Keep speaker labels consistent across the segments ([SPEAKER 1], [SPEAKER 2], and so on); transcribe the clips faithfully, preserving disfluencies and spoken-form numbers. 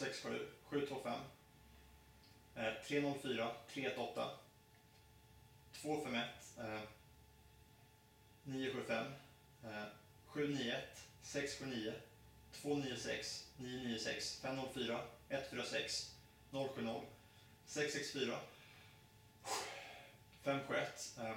[SPEAKER 1] sex sju sju två fem, eh, tre noll fyra tre ett åtta, två fem ett eh, nio sju fem, eh, sju nio ett sex sju nio, två nio sex nio nio sex, fem noll fyra ett fyra sex noll sju noll, sex sex fyra fem sju ett eh,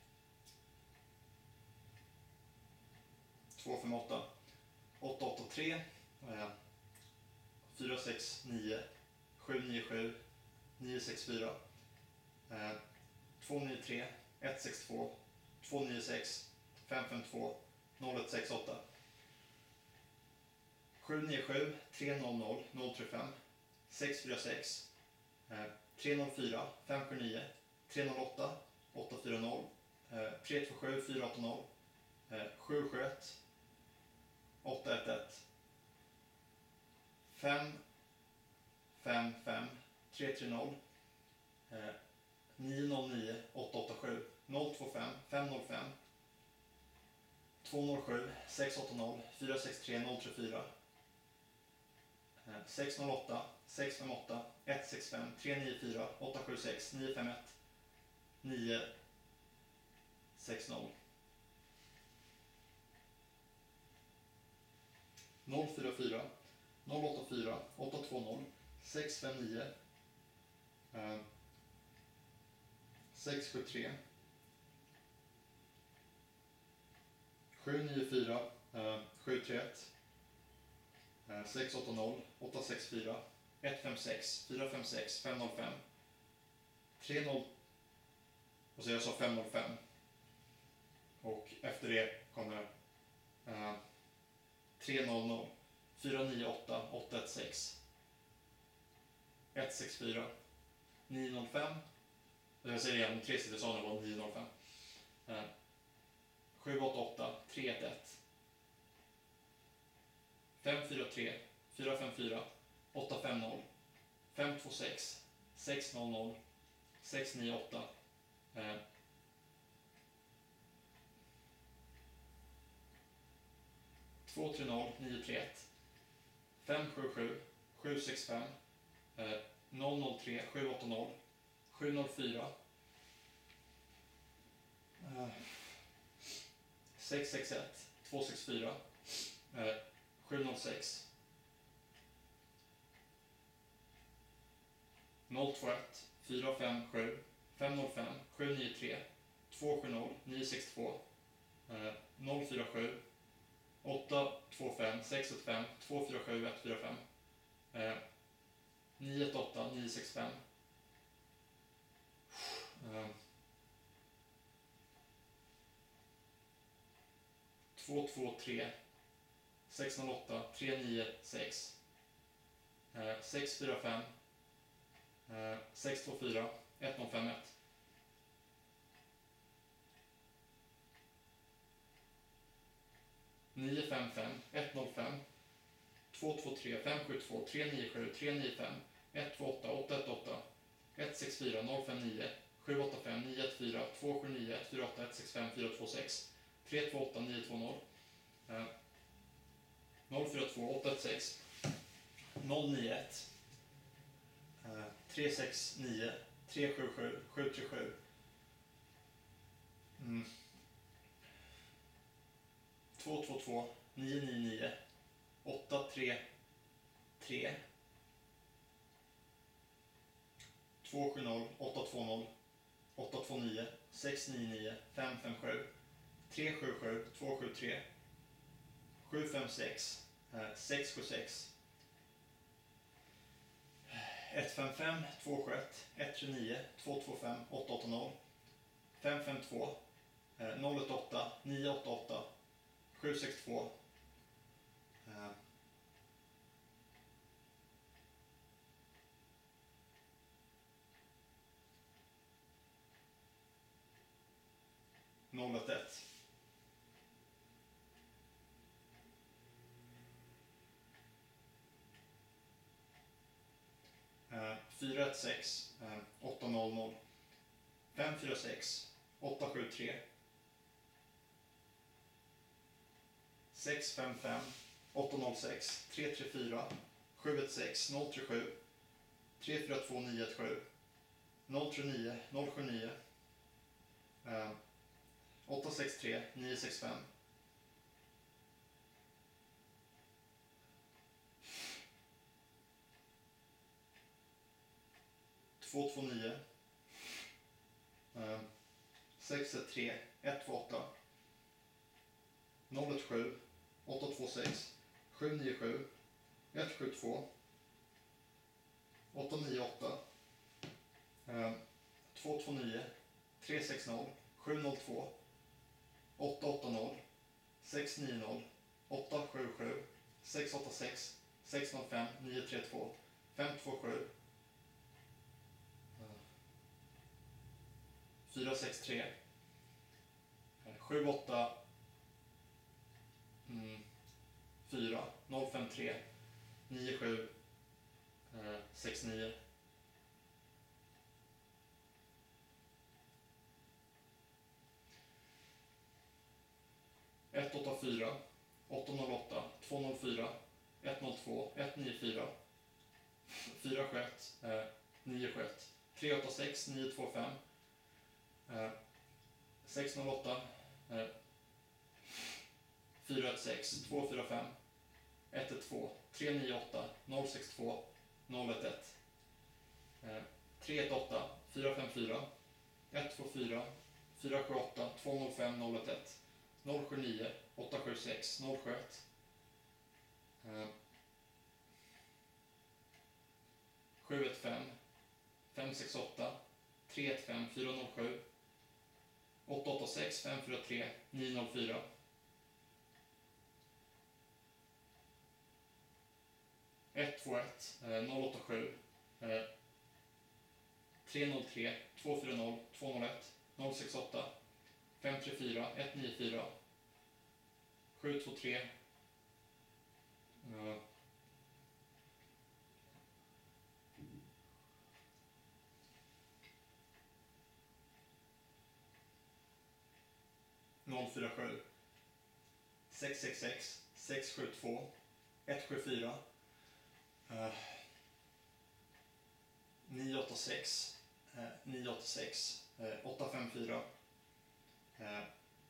[SPEAKER 1] två fem åtta åtta åtta tre eh, fyra sex nio sju nio sju nio sex fyra eh, två nio tre ett sex två två nio sex fem fem två noll ett sex åtta, sju nio sju tre noll noll noll tre fem sex fyra sex eh, tre noll fyra fem sju nio tre noll åtta åtta fyra noll eh, tre två sju fyra åtta noll eh, sju sju ett åtta ett ett fem fem fem tre tre noll eh, nio noll nio åtta åtta sju noll två fem fem noll fem två noll sju sex åtta noll fyra sex tre noll tre fyra eh, sex noll åtta sex fem åtta ett sex fem tre nio fyra åtta sju sex nio fem ett nio sex noll noll fyra fyra noll åtta fyra åtta två noll sex fem nio eh, sex sju tre sju nio fyra eh, sju tre ett eh, sex åtta noll åtta sex fyra ett fem sex fyra fem sex fem noll fem tre noll och så jag sa fem noll fem och efter det kommer eh, tre noll noll fyra nio åtta åtta ett sex ett sex fyra nio noll fem, jag säger igen, tre sitter sa det var nio noll fem eh, sju åtta åtta tre ett ett fem fyra tre fyra fem fyra åtta fem noll fem två sex sex noll noll sex nio åtta eh, två tre noll nio tre ett fem sju sju sju sex fem eh, noll noll tre sju åtta noll sju noll fyra eh, sex sex ett två sex fyra eh, sju noll sex noll två ett fyra fem sju fem noll fem sju nio tre två sju noll nio sex två eh, noll fyra sju åtta två fem sex ett fem två fyra sju ett fyra fem eh, nio ett åtta nio sex fem eh, två två tre sex noll åtta tre nio sex eh, sex fyra fem eh, sex två fyra ett noll fem ett nio fem fem ett noll fem två två tre fem sju två tre nio sju tre nio fem ett två åtta åtta ett åtta ett sex fyra noll fem nio sju åtta fem nio ett fyra två sju nio ett fyra åtta ett sex fem fyra två sex tre två åtta nio två noll eh, noll fyra två åtta ett sex noll nio ett eh, tre sex nio tre sju sju sju tre sju mm. två två två nio nio nio åtta tre tre två sju noll åtta två noll åtta två nio sex nio nio fem fem sju tre sju sju två sju tre sju fem sex sex sju sex ett fem fem två sju ett ett tre nio två två fem åtta åtta noll fem fem två noll ett åtta nio åtta åtta sju sex två noll ett ett fyra ett sex åtta noll noll fem fyra sex åtta sju tre sex fem fem åtta noll sex tre tre fyra sju ett sex noll tre sju tre fyra två nio ett sju noll tre nio noll sju nio eh, åtta sex tre nio sex fem två två nio eh, sex ett tre ett två åtta noll ett sju åtta två sex sju nio sju ett sju två åtta nio åtta eh, två två nio tre sex noll sju noll två åtta åtta noll sex nio noll åtta sju sju sex åtta sex sex noll fem nio tre två fem två sju fyra sex tre sju åtta mm, fyra noll fem tre nio sju eh, sex nio ett åtta fyra åtta noll åtta två noll fyra ett noll två ett nio fyra fyra sju ett eh, nio sju ett tre åtta sex nio två fem eh, sex noll åtta eh, fyra ett sex två fyra fem ett ett två tre nio åtta noll sex två noll ett ett eh, tre ett åtta fyra fem fyra ett två fyra fyra sju åtta två noll fem noll ett ett noll sju nio åtta sju sex noll sju ett eh, sju ett fem fem sex åtta tre ett fem fyra noll sju åtta åtta sex fem fyra tre nio noll fyra ett två ett noll åtta sju tre noll tre två fyra noll två noll ett noll sex åtta fem tre fyra ett nio fyra sju två tre noll fyra sju sex sex sex sex sju två ett sju fyra uh, nio åtta sex uh, nio åtta sex uh, åtta fem fyra uh,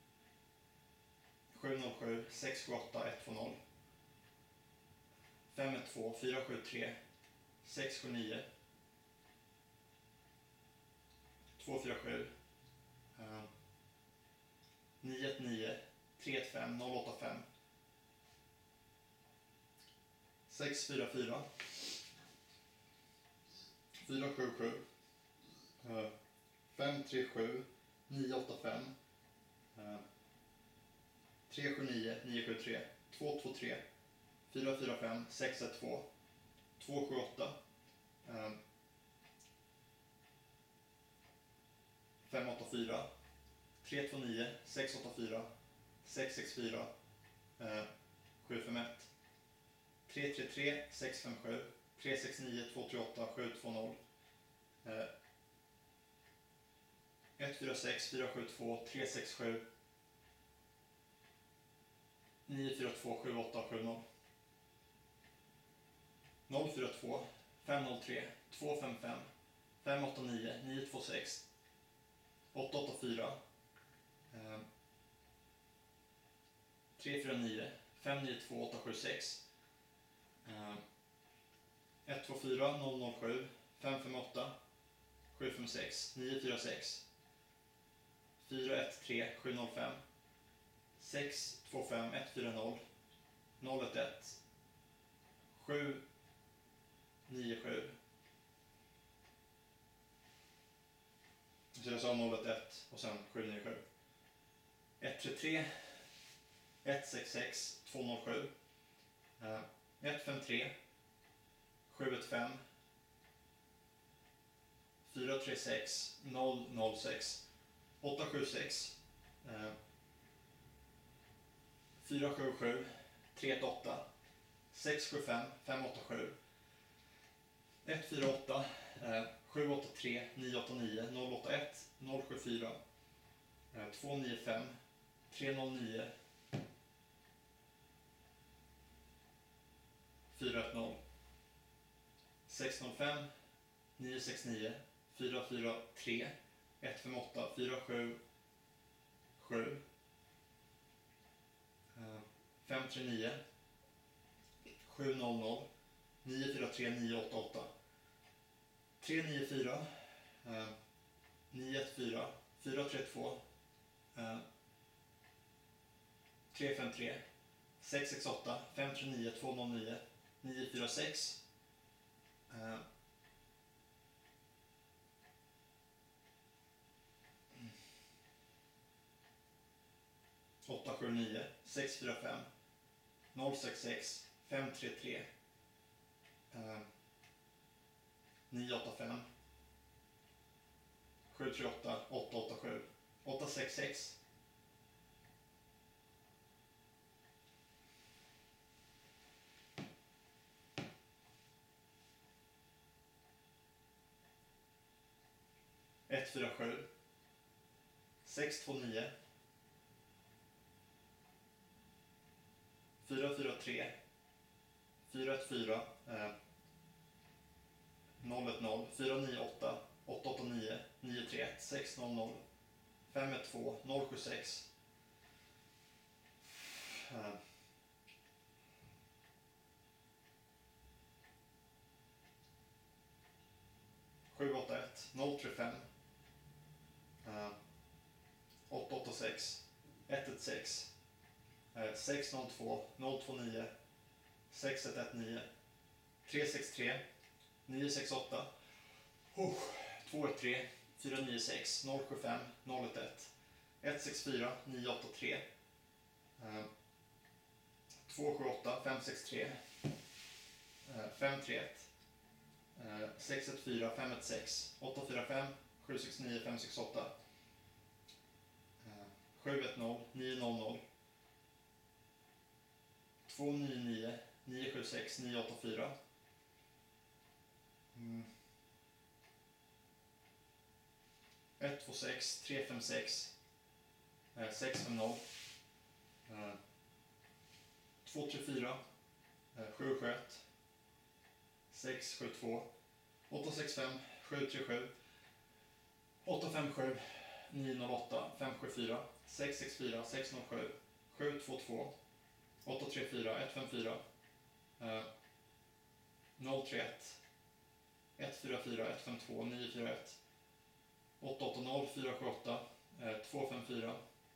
[SPEAKER 1] sju noll sju sex sju åtta ett två noll fem ett två fyra sju tre sex sju nio två fyra sju uh, nio ett nio tre ett fem noll åtta fem sex fyra fyra fyra sju sju fem tre sju nio åtta fem tre sju nio nio sju tre två två tre fyra fyra fem sex ett två två sju åtta fem åtta fyra tre två nio sex åtta fyra sex sex fyra sju fem ett tre tre tre sex fem sju tre sex nio två tre åtta sju två noll ett fyra sex fyra sju två tre sex sju nio fyra två sju åtta sju noll noll fyra två fem noll tre två fem fem fem åtta nio nio två sex åtta åtta fyra tre fyra nio fem nio två åtta sju sex ett två fyra noll noll sju fem fem åtta sju fem sex nio fyra sex fyra ett tre sju noll fem sex två fem ett fyra noll noll ett ett sju nio sju. Så jag sa noll ett ett och sen sju nio sju. ett tre tre ett sex sex två noll sju ett fem tre sju ett fem fyra tre sex noll noll sex åtta sju sex fyra sju sju tre ett åtta sex sju fem fem åtta sju ett fyra åtta sju åtta tre nio åtta nio noll åtta ett noll sju fyra två nio fem tre noll nio fyra ett noll sex noll fem nio sex nio fyra fyra tre ett fem åtta fyra sju sju fem tre nio sju noll noll nio fyra tre nio åtta åtta tre nio fyra nio ett fyra fyra tre två tre fem tre sex sex åtta fem tre nio två noll nio nio fyra sex åtta sju nio sex fyra fem noll sex sex fem tre tre nio åtta fem sju tre åtta åtta åtta sju åtta sex sex ett fyra sju sex två nio fyra fyra tre fyra ett fyra noll ett noll fyra nio åtta åtta åtta nio nio tre ett sex noll noll fem ett två noll sju sex sju åtta ett noll tre fem åtta åtta sex ett ett sex sex noll två noll två nio sex ett ett nio tre sex tre nio sex åtta två ett tre fyra nio sex noll sju fem noll ett ett ett sex fyra nio åtta tre två sju åtta fem sex tre fem tre ett sex ett fyra fem ett sex åtta fyra fem sju sex nio fem sex åtta sju ett noll nio noll noll två nio nio nio sju sex nio åtta fyra mm. ett två sex tre fem sex sex fem noll två tre fyra sju sju ett sex sju två åtta sex fem sju tre sju åtta fem sju nio noll åtta fem sju fyra sex sex fyra sex noll sju sju två två åtta tre fyra ett fem fyra noll tre ett ett fyra fyra ett fem två nio fyra ett åtta åtta noll fyra sju åtta två fem fyra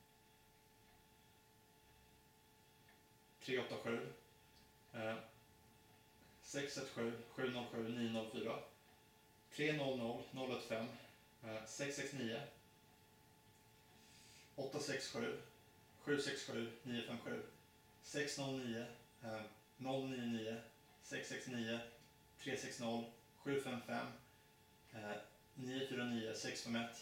[SPEAKER 1] tre åtta sju sex ett sju sju noll sju nio noll fyra tre noll noll noll ett fem sex sex nio åtta sex sju sju sex sju nio fem sju sex noll nio noll nio nio sex sex nio tre sex noll sju fem fem nio fyra nio sex fem ett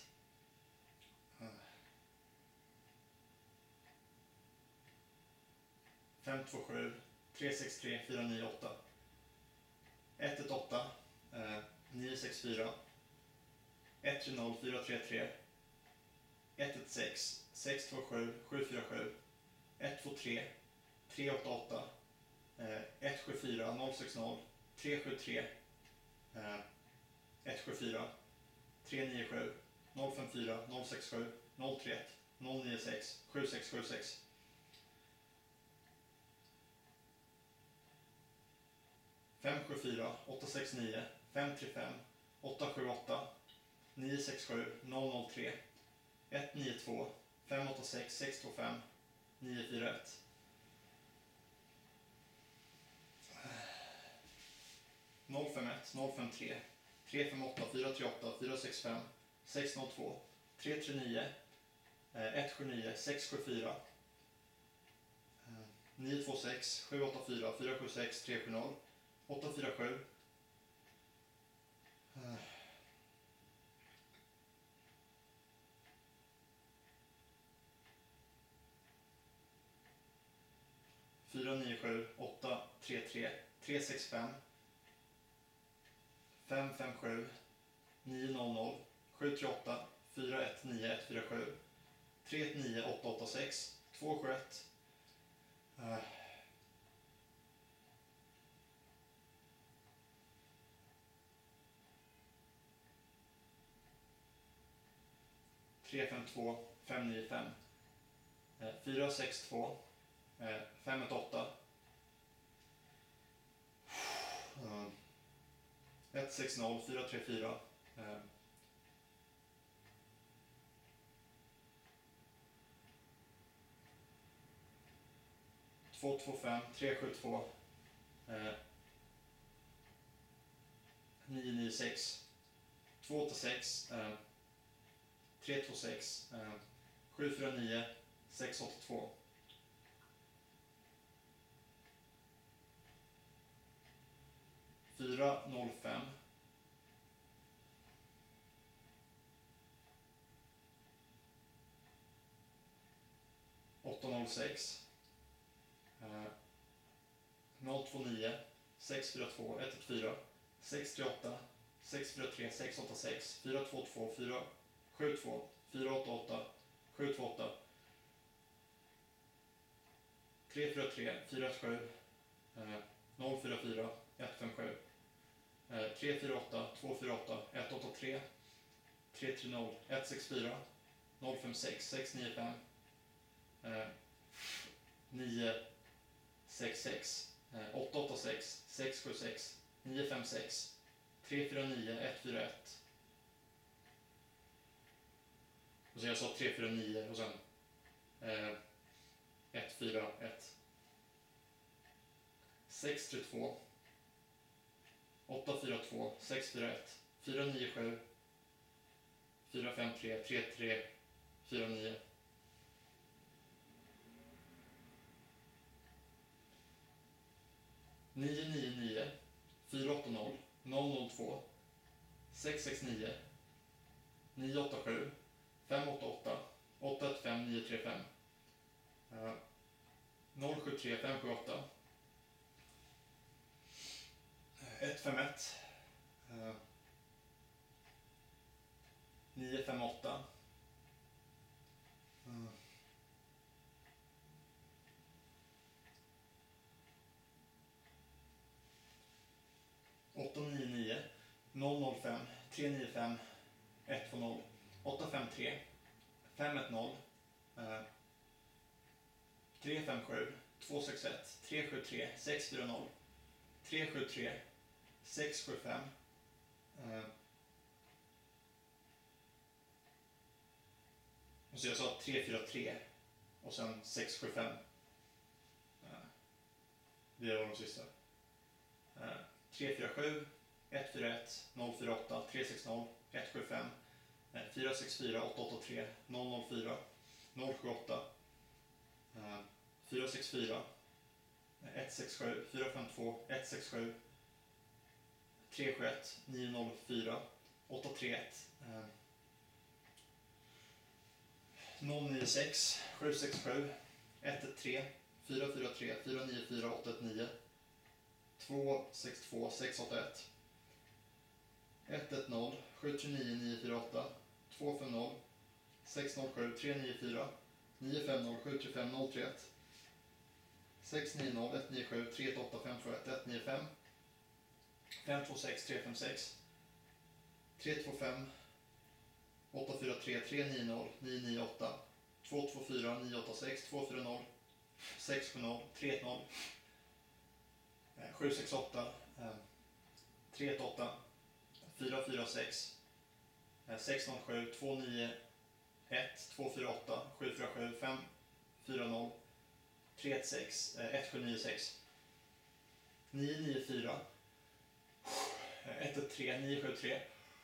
[SPEAKER 1] fem två sju tre sex tre fyra nio åtta ett ett åtta nio sex fyra ett tre noll fyra tre tre ett ett sex sex två sju sju fyra sju ett två tre tre åtta åtta ett sju fyra noll sex noll tre sju tre ett sju fyra tre nio sju noll fem fyra noll sex sju noll tre ett noll nio sex sju sex sju sex fem sju fyra åtta sex nio fem tre fem åtta sju åtta nio sex sju noll noll tre ett nio två fem åtta sex sex två fem nio fyra ett noll fem ett noll fem tre tre fem åtta fyra tre åtta fyra sex fem sex noll två tre tre nio ett sju nio sex sju fyra nio två sex sju åtta fyra fyra sju sex tre sju noll åtta fyra sju fyra nio sju åtta tre tre tre sex fem fem fem sju nio noll noll sju tre åtta fyra ett nio ett fyra sju tre ett nio åtta åtta sex två sju ett tre fem två fem nio fem, fyra sex två fem ett åtta, ett sex noll fyra tre fyra, två två fem tre sju två, nio nio sex, två åtta sex, tre två sex, sju fyra nio, sex åtta två. fyra noll fem, åtta noll sex, noll två nio, sex fyra två ett ett fyra, sex tre åtta, sex fyra tre sex åtta sex, fyra två två fyra sju två, fyra åtta åtta sju två åtta, tre fyra tre fyra ett sju, noll fyra fyra ett fem sju, tre fyra åtta två fyra åtta ett åtta tre, tre tre noll ett sex fyra, noll fem sex sex nio fem, nio sex sex, åtta åtta sex sex sju sex, nio fem sex, tre fyra nio ett fyra ett. Och så jag sa tre fyra nio och sen eh, ett fyra ett. sex tre två, åtta fyra två sex fyra ett, fyra nio sju, fyra fem tre tre tre fyra nio. nio nio nio fyra åtta noll noll noll två sex sex nio nio åtta sju fem åtta åtta åtta ett fem nio tre fem, uh, noll sju tre fem sju åtta ett fem ett, uh, nio fem åtta, uh, åtta nio nio noll noll fem tre nio fem ett två noll, åtta fem tre fem ett noll, eh, tre fem sju två sex ett tre sju tre sex fyra noll, tre sju tre sex sju fem, eh, och så jag sa tre fyra tre och sen sex sju fem, eh, det var de sista. eh, tre fyra sju ett fyra ett noll fyra åtta tre sex noll ett sju fem, fyra sex fyra åtta åtta tre noll noll fyra noll sju åtta, fyra sex fyra ett sex sju fyra fem två ett sex sju, tre sju ett nio noll fyra åtta tre ett, noll nio sex sju sex sju ett ett tre fyra fyra tre fyra nio fyra åtta ett nio, två sex två sex åtta ett, ett ett noll sju tre nio nio fyra åtta, två fem noll sex noll sju tre nio fyra, nio fem noll sju tre fem noll tre ett, sex nio noll ett nio sju tre ett åtta fem två ett ett nio fem, fem två sex tre fem sex, tre två fem åtta fyra tre tre nio noll nio nio åtta, två två fyra nio åtta sex två fyra noll sex sju noll tre ett noll, sju sex åtta tre ett åtta fyra fyra sex sex noll sju två nio ett två fyra åtta sju fyra sju fem fyra noll tre ett sex ett sju nio sex, nio nio fyra ett ett tre nio sju tre,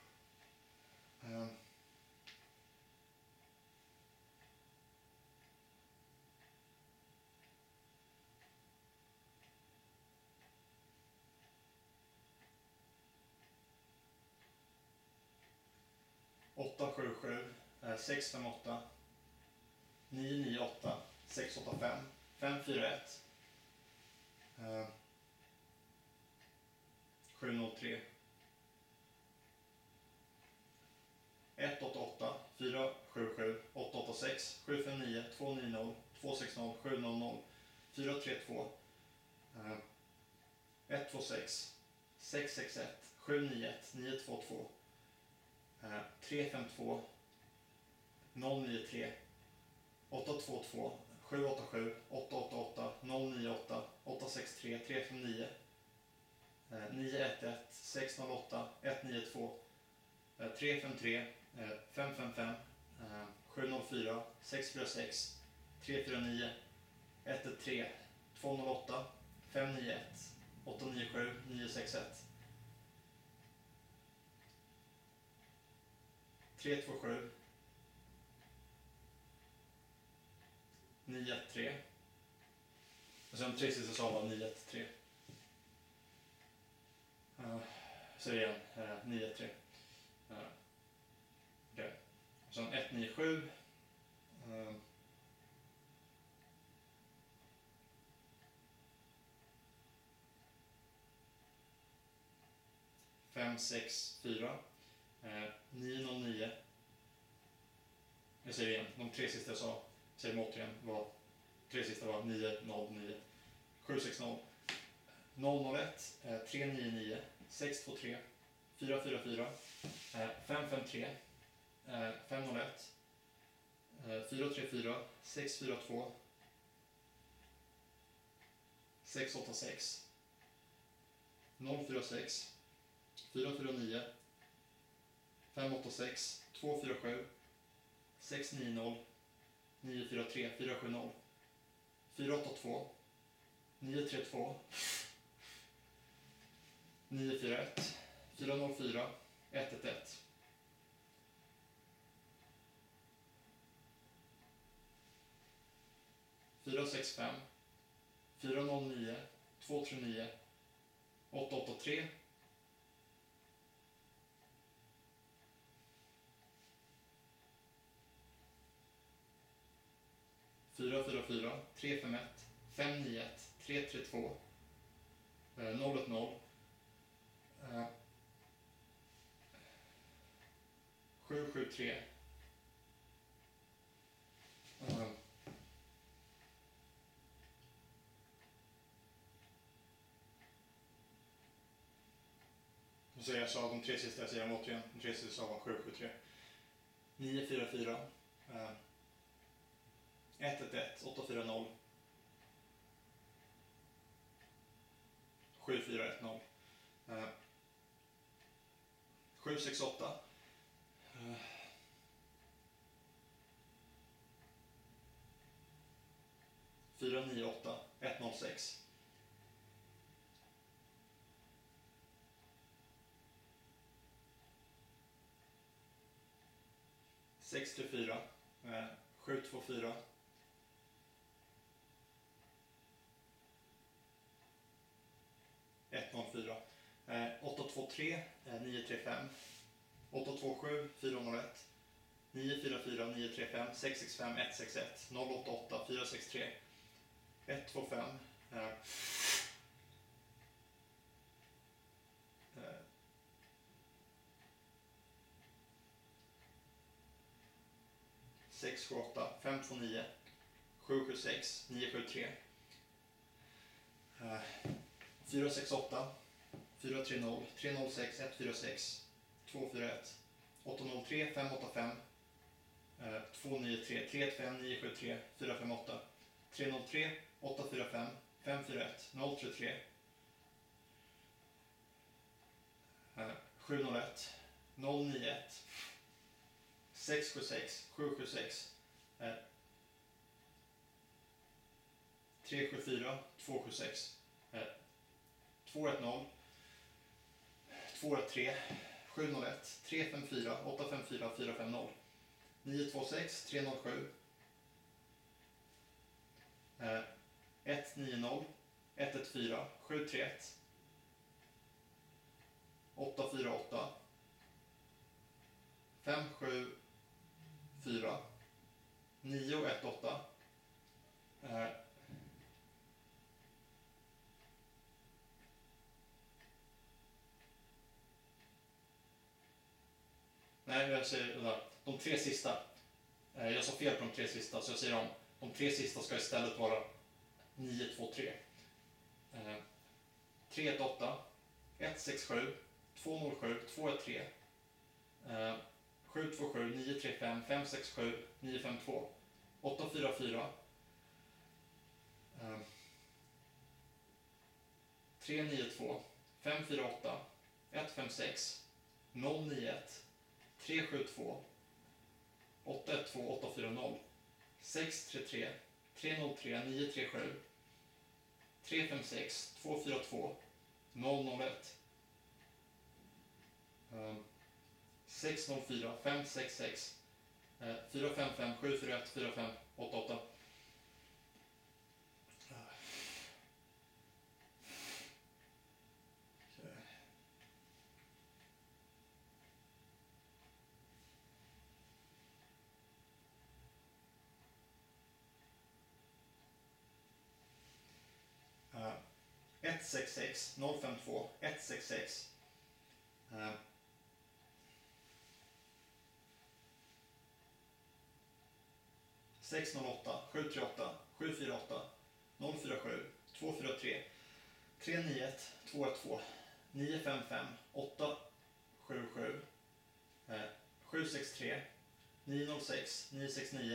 [SPEAKER 1] åtta sju sju sex fem åtta nio nio åtta sex åtta fem fem fyra ett, sju noll tre, ett åtta åtta fyra sju sju åtta åtta sex sju fem nio två nio noll två sex noll sju noll noll fyra tre två, ett två sex sex sex ett sju nio ett nio två två, tre fem två noll nio tre åtta två två sju åtta sju åtta åtta åtta noll nio åtta åtta sex tre tre fem nio nio ett ett sex noll åtta ett nio två tre fem tre fem fem fem sju noll fyra sex fyra sex tre fyra nio ett ett tre två noll åtta fem nio ett åtta nio sju nio sex ett tre två sju nio ett tre. Och sen tre sista sa var nio ett tre. Uh, så igen, uh, nio ett tre. Uh, Okej. Okay. Och sen ett nio sju. Uh, fem sex fyra. Uh, nio noll nio. Jag säger igen, de tre sista jag sa, säger de återigen, var, tre sista var nio noll nio sju sex noll noll noll ett tre nio nio sex två tre fyra fyra fyra fem fem tre fem noll ett fyra tre fyra sex fyra två sex åtta sex noll fyra sex fyra fyra nio fem åtta sex två fyra sju sex nio noll nio fyra tre fyra sju noll fyra åtta två nio tre två nio fyra ett fyra noll fyra ett ett ett fyra sex fem fyra noll nio två tre nio åtta åtta tre fyra fyra fyra tre fem ett fem nio ett tre tre två noll ett noll sju sju tre och så jag sa de tre sista, jag säger dem återigen, de tre sista sa var sju sju tre nio fyra fyra ett ett ett åtta fyra noll sju fyra ett noll sju sex åtta fyra nio åtta ett noll sex sex tre fyra sju två fyra ett noll fyra åtta två tre nio tre fem åtta två sju fyra noll ett nio fyra fyra nio tre fem sex sex fem ett sex ett noll åtta åtta fyra sex tre ett två fem sex sju åtta fem två nio sju sju sex nio sju tre fyra sex åtta fyra tre noll tre noll sex ett fyra sex två fyra ett åtta noll tre fem åtta fem två nio tre tre ett fem nio sju tre fyra fem åtta tre noll tre åtta fyra fem fem fyra ett noll tre tre sju noll ett noll nio ett sex sju sex sju sju sex tre sju fyra två sju sex två ett noll två ett tre sju noll ett tre fem fyra åtta fem fyra fyra fem noll nio två sex tre noll sju ett nio noll ett ett fyra sju tre ett åtta fyra åtta fem sju fyra nio ett åtta Nej, jag säger de tre sista. Jag sa fel på de tre sista, så jag säger om. De tre sista ska istället vara nio två tre. tre ett åtta ett sex sju två noll sju två ett tre sju två sju nio tre fem fem sex sju nio fem två, åtta fyra fyra, tre nio två fem fyra åtta ett fem sex noll nio ett tre sju två åtta ett två åtta fyra noll sex tre tre tre noll tre nio tre sju tre fem sex två fyra två noll noll ett sex noll fyra fem sex sex fyra fem fem sju fyra ett fyra fem åtta åtta. ett sex sex noll fem två ett sex sex sex noll åtta sju tre åtta sju fyra åtta noll fyra sju två fyra tre tre nio ett två ett två nio fem fem åtta sju sju sju sex tre nio noll sex nio sex nio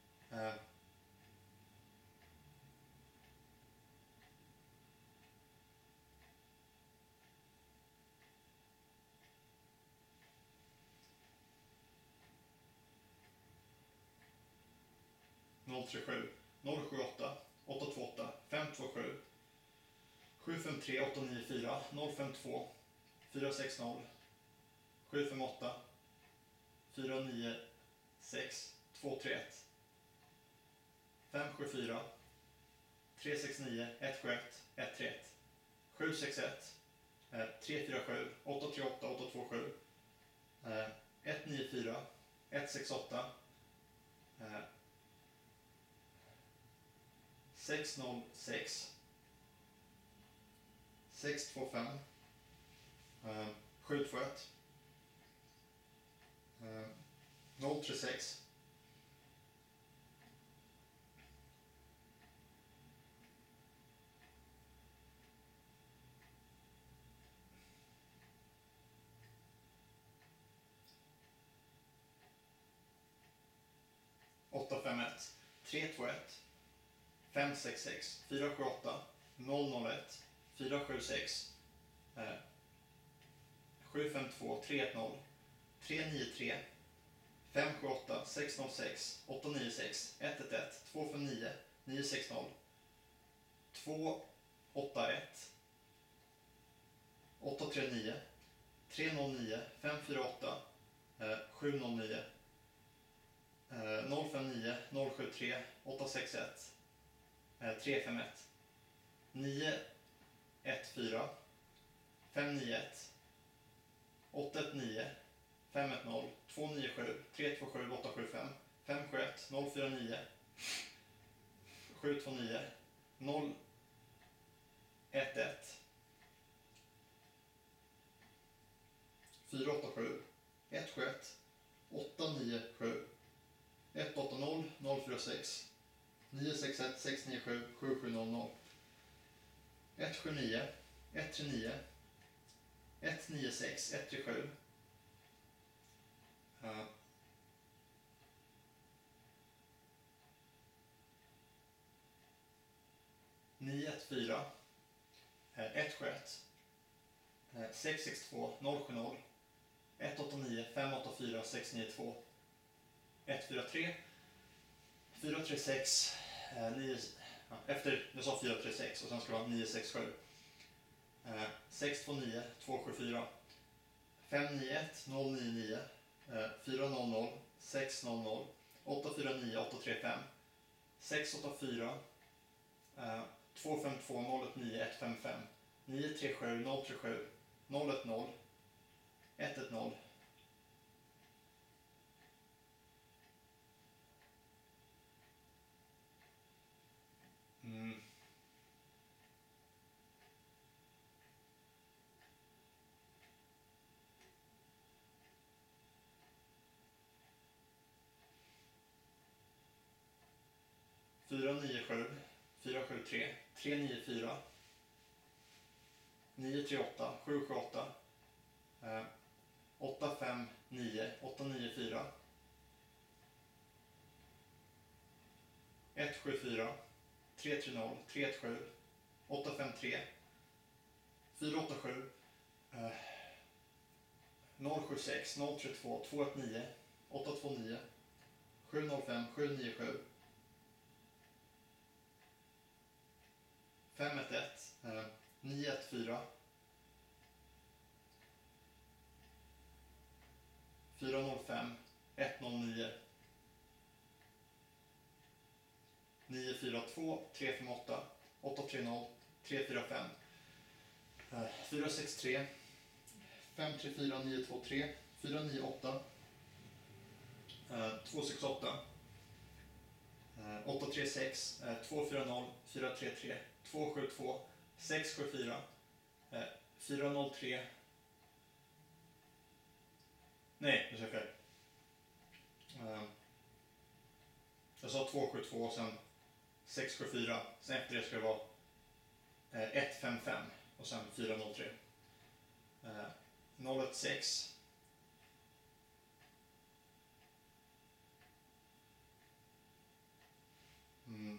[SPEAKER 1] noll tre sju noll sju åtta åtta två åtta fem två sju sju fem tre åtta nio fyra noll fem två fyra sex noll sju fem åtta fyra nio sex två tre ett fem sju fyra tre sex nio ett sju ett ett tre ett sju sex ett tre fyra sju åtta tre åtta åtta två sju ett nio fyra ett sex åtta sex noll sex sex två fem sju två ett noll tre sex åtta fem ett tre två ett fem sex sex fyra sju åtta noll noll ett fyra sju sex sju fem två tre ett noll tre nio tre fem sju åtta sex noll sex åtta nio sex ett ett ett två fem nio nio sex noll två åtta ett åtta tre nio tre noll nio fem fyra åtta sju noll nio noll fem nio noll sju tre åtta sex ett tre fem ett nio ett fyra fem nio ett åtta ett nio fem ett noll två nio sju tre två sju åtta sju fem fem sju ett noll fyra nio sju två nio noll ett ett fyra åtta sju ett sju ett åtta nio sju ett åtta noll noll fyra sex nio sex ett sex nio sju sju sju noll noll ett sju nio ett tre nio ett nio sex ett tre sju nio ett fyra ett sju ett sex sex två noll sju noll ett åtta nio fem åtta fyra sex nio två ett fyra tre fyra tre sex nio, ja, efter jag sa fyra tre sex och sen ska det vara nio sex sju sex två nio två sju fyra fem nio ett noll nio nio fyra noll noll sex noll noll åtta fyra nio åtta tre fem sex åtta fyra två fem två noll ett nio ett fem fem nio tre sju noll tre sju noll ett noll ett ett noll mm. fyra nio sju fyra sju tre tre nio fyra nio tre åtta sju sju åtta åtta fem nio åtta nio fyra. ett sju fyra tre tre noll tre ett sju åtta fem tre fyra åtta sju eh, noll sju sex noll tre två två ett nio åtta två nio sju noll fem sju nio sju fem ett ett eh, nio ett fyra fyra noll fem ett noll nio nio fyra två tre fem åtta åtta tre noll tre fyra fem eh, fyra sex tre fem tre fyra nio två tre fyra nio åtta eh, två sex åtta eh, åtta tre sex eh, två fyra noll fyra tre tre två sju två sex sju fyra eh, fyra noll tre. Nej, det är fel. Eh, jag sa två sju två och sen sex sju fyra. Sen efter det ska det vara eh, ett fem fem och sen fyra noll tre. Eh, noll ett sex mm.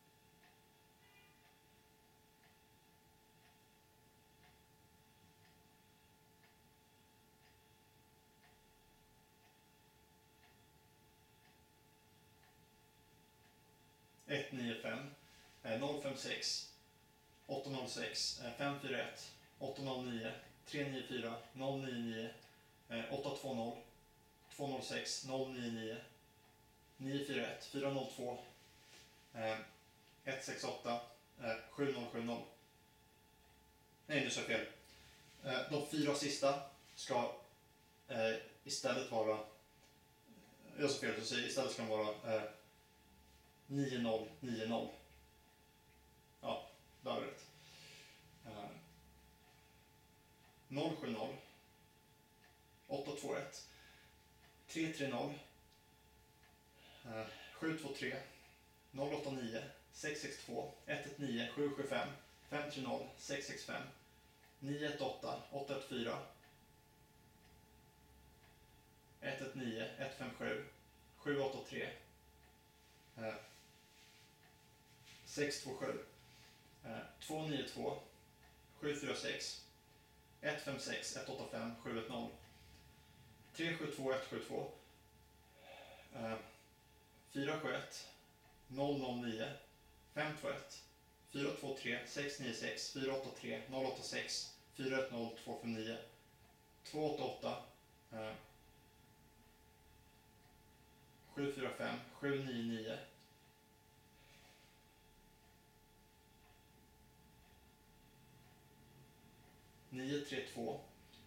[SPEAKER 1] ett nio fem eh, noll fem sex åtta noll sex eh, fem fyra ett åtta noll nio tre nio fyra noll nio nio eh, åtta två noll två noll sex noll nio nio nio fyra ett fyra noll två eh, ett sex åtta eh, sju noll sju noll. Nej, nu sa jag fel. Eh, de fyra sista ska eh, istället vara, jag sa fel, så istället ska de vara eh, nio noll nio noll. Ja, det var rätt. Uh, noll sju noll åtta två ett tre tre noll uh, sju två tre noll åtta nio sex sex två ett ett nio sju sju fem fem tre noll sex sex fem nio ett åtta åtta ett fyra ett ett nio ett fem sju sju åtta tre uh, sex två sju uh, två nio två sju fyra sex ett fem sex ett åtta fem sju ett noll tre sju två ett sju två uh, fyra sju ett noll noll nio fem två ett fyra två tre sex nio sex fyra åtta tre noll åtta sex fyra ett noll två fem nio två åtta åtta uh, sju fyra fem sju nio nio nio tre två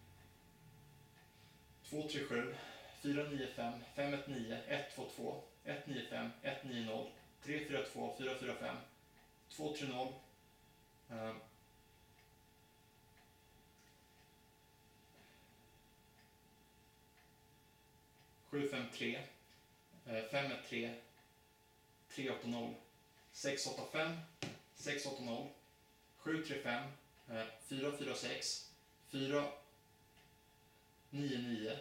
[SPEAKER 1] två tre sju fyra nio fem fem ett nio ett två två ett nio fem ett nio noll tre fyra två fyra fyra fem två tre noll uh, sju fem tre uh, fem ett tre tre åtta noll sex åtta fem sex åtta noll sju tre fem uh, fyra fyra sex fyra nio nio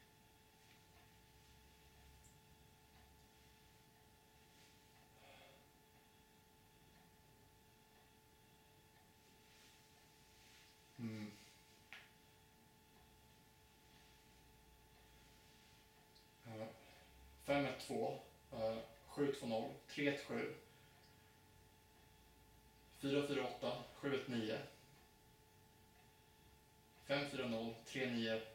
[SPEAKER 1] mm. uh, fem ett två uh, sju två noll tre ett sju fyra fyra åtta sju ett nio fem fyra noll tre nio